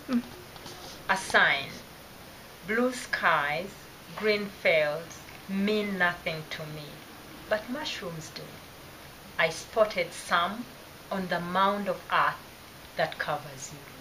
A sign. Blue skies, green fields mean nothing to me, but mushrooms do. I spotted some on the mound of earth that covers you.